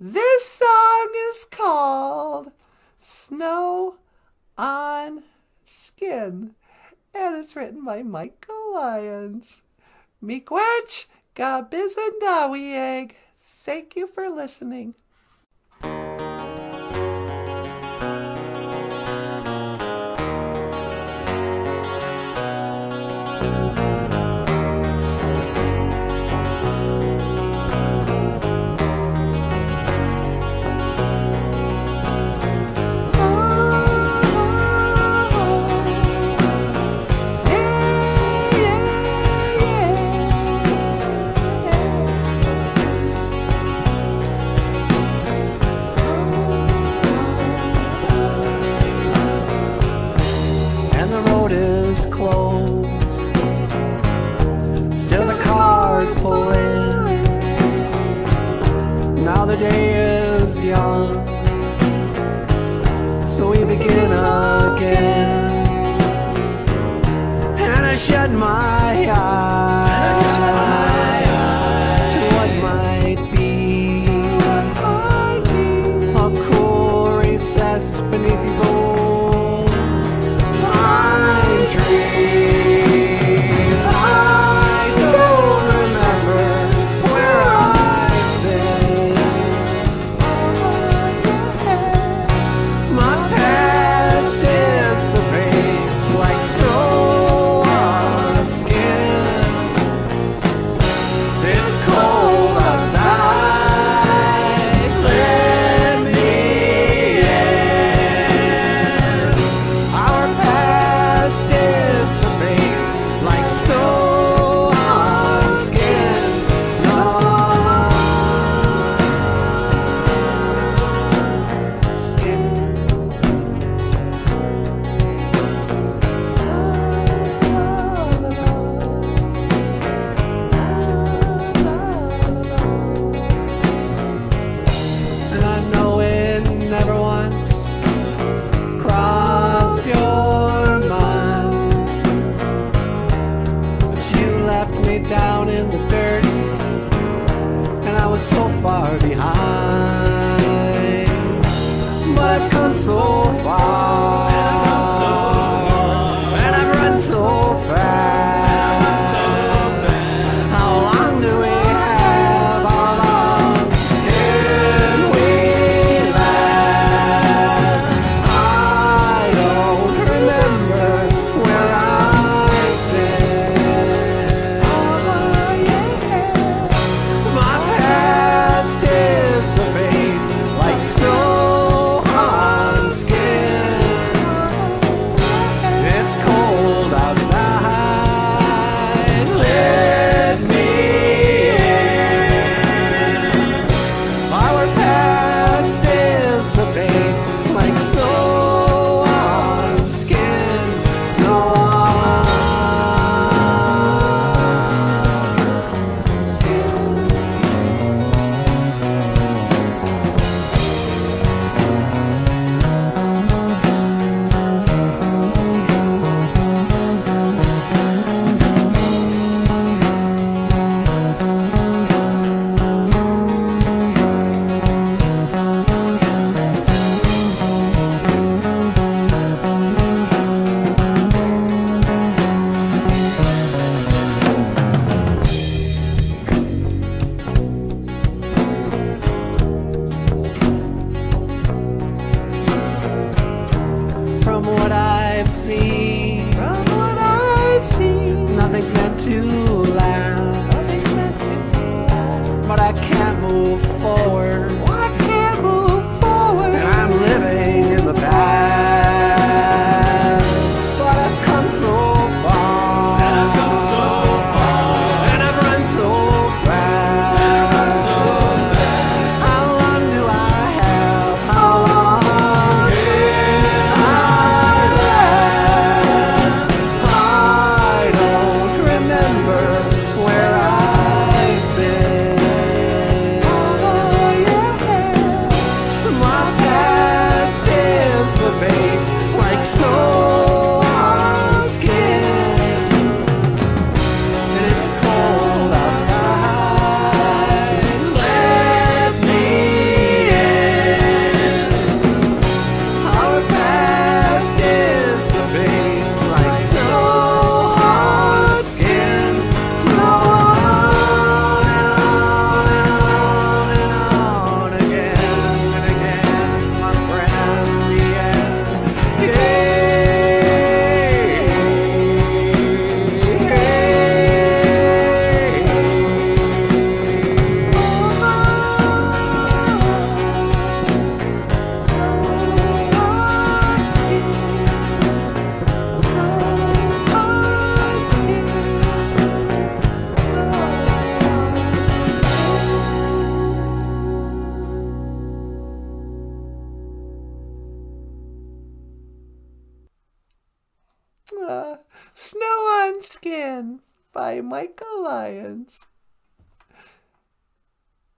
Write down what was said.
This song is called Snow on Skin, and it's written by Michael Lyons. Miigwech, Gabizendawieg. Thank you for listening. Still the cars pull in. Now the day is young, so we begin again. And I shut my eyes to what might be a cool recess beneath these old pine trees. I don't remember where I've been. My past dissipates like snow on skin. It's cold outside, let me in. Our past dissipates like snow on skin. Snow on skin. And I know it never once crossed your mind, but you left me down in the dirt, and I was so far behind. But I've come so far, and I've run so fast. How long do we have? How long can we last? I don't remember where I've been. My past dissipates like snow on skin. It's cold outside, let me in. Our past dissipates like snow on skin. Snow on From what I've seen, nothing's meant to last. But I can't move forward, and I'm living in the past. But I've come so far, and I've run so fast. How long do I have? How long can I last? I don't remember where I've been. Snow on Skin by Michael Lyons.